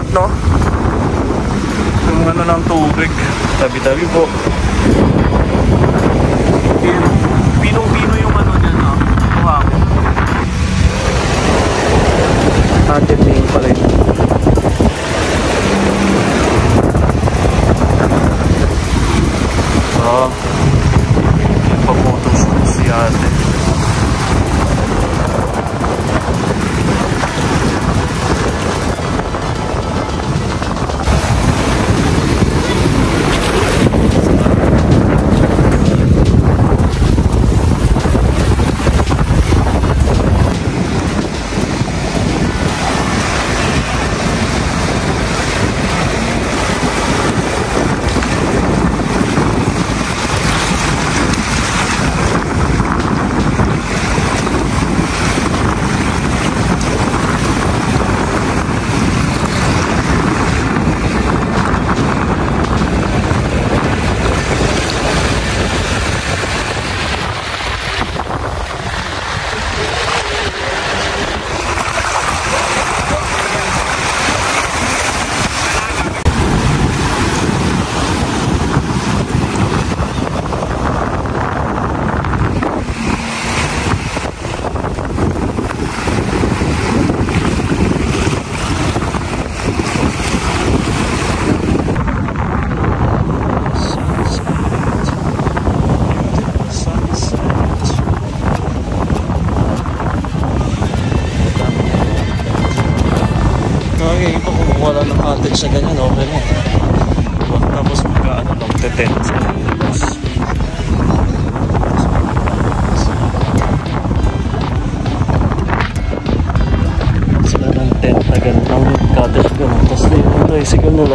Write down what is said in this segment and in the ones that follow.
no? Yung ano ng tubig. Tabi-tabi po. Pinong-pino yung ano niya, no? Buhangin. Haunted lane pala yun. Pag-photoshoot si ate. Wala ng cottage na ganyan, okay na. Tapos magkaano lang, tent. Sila ng tent na ganyan, ang cottage ganyan. Tapos yung tricycle nila.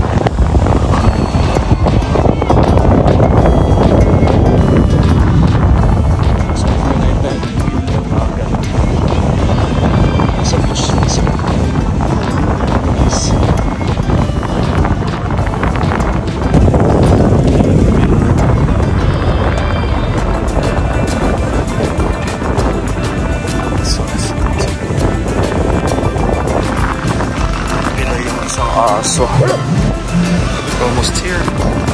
So we're almost here.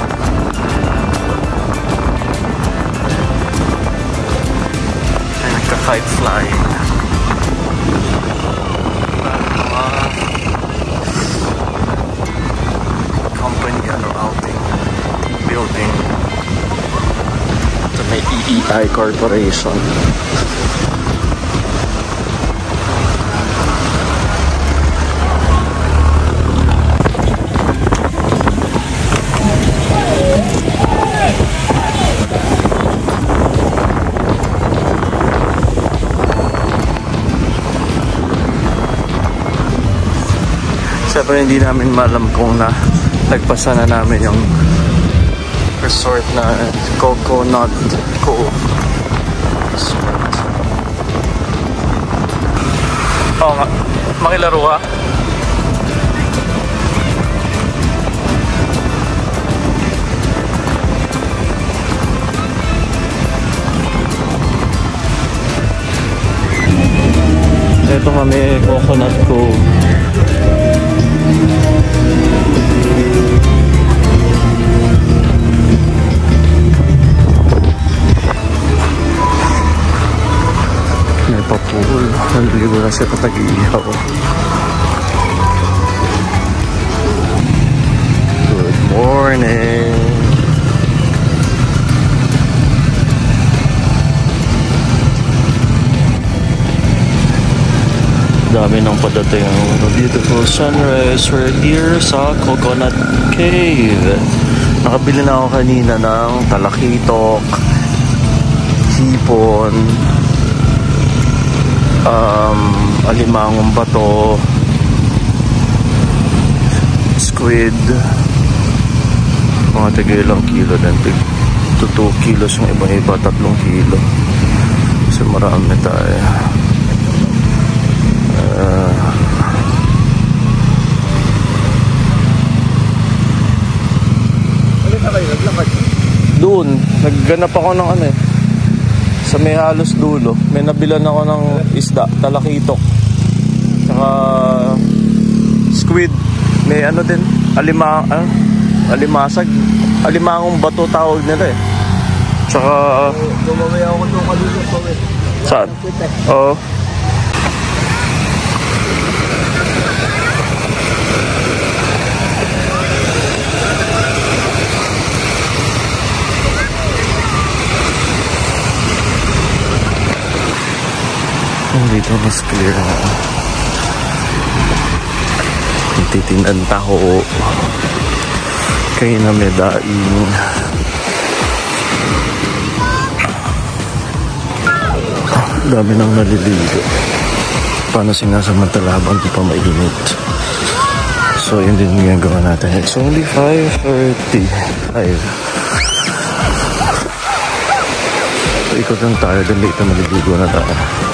And nagka-kite flying. Company outing building. Ito may EEI Corporation. Siyempre hindi namin malam kung nagpasan na namin yung resort na Coconut Cove Resort. Oo nga, makilaro ka? Ito kami, Coconut Cove. May papool. Naligo na siya patag-iihaw. Good morning. Dami ng padating. Beautiful sunrise. We're here sa Coconut Cave. Nakabili na ako kanina ng talakitok, hipon, alimangong bato, squid, mga tigilang kilo din. 2 kilos yung iba-iba, 3 kilo. Kasi marami tayo. Doon, nagganap ako ng ano eh. Sa may halos dulo, may nabilan ako ng isda, talakitok, saka squid. May ano din, alimasag. Alimangong bato tawag nila eh. Tsaka... Bumabay ako doon kanina po eh. Saan? Oo. Dito mas clear na. Titinan taho. Kayo na may daing. Dami nang naliligo. Paano sinasamantala habang di pa mainit? So yun din yung gawin natin. It's only 5:35. So ikot lang tayo. Then later maliligo na tayo.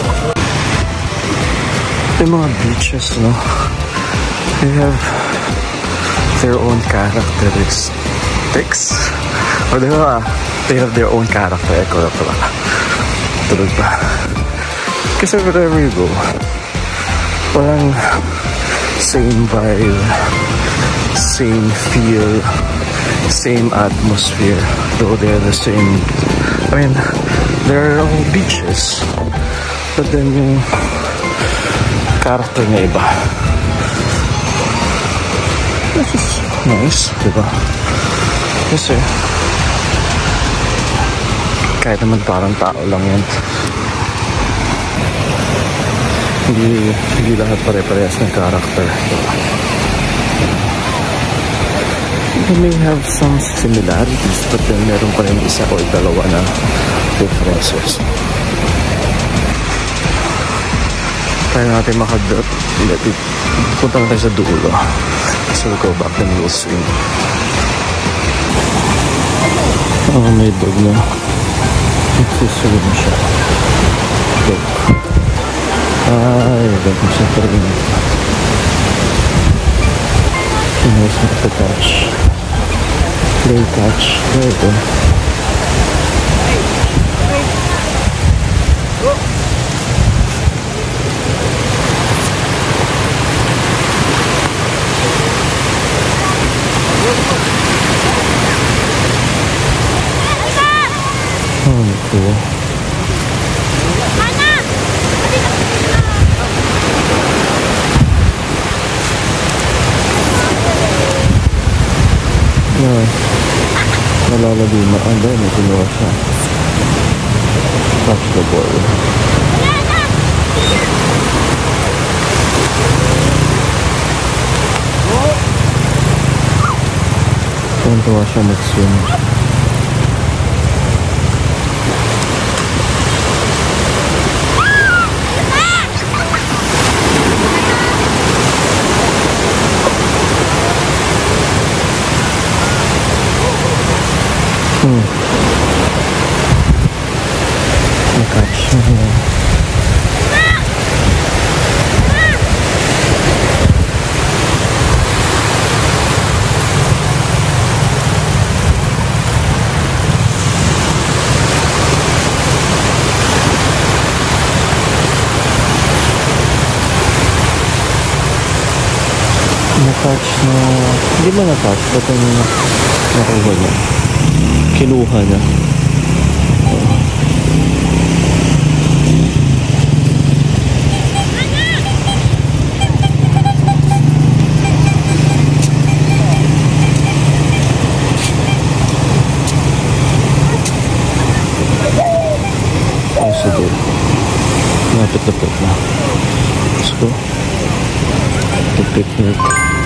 Yung mga beaches, no? They have their own characteristics. O diba? They have their own character. Eko na pala. Tulog pa. Kasi wherever you go, parang same vibe, same feel, same atmosphere. Though they're the same. I mean, there are beaches. But then yung character niya iba. This is nice, diba? Kasi kahit naman parang tao lang yan. Hindi lahat pare-parehas ng character. They may have some similarities, but then meron pa rin isa o dalawa na differences. Kaya natin punta na tayo sa dulo. So we'll go back and we'll swim. Oh, may dog na. Nagsiswim siya. Dog. Ay, dog mo siya pa rin. He knows how to catch. Play catch. There you go. Oh, cool. Yeah. Nalalagi na. Ang dahil kinuha siya. Touch the ball. Tuwa siya mag-swim. Catch niya. Na-catch na, hindi mo na-catch, ba't yung nakuha niya? Kinuha niya. Ay, sige. Lapit-lapit na. Let's go. The picnic.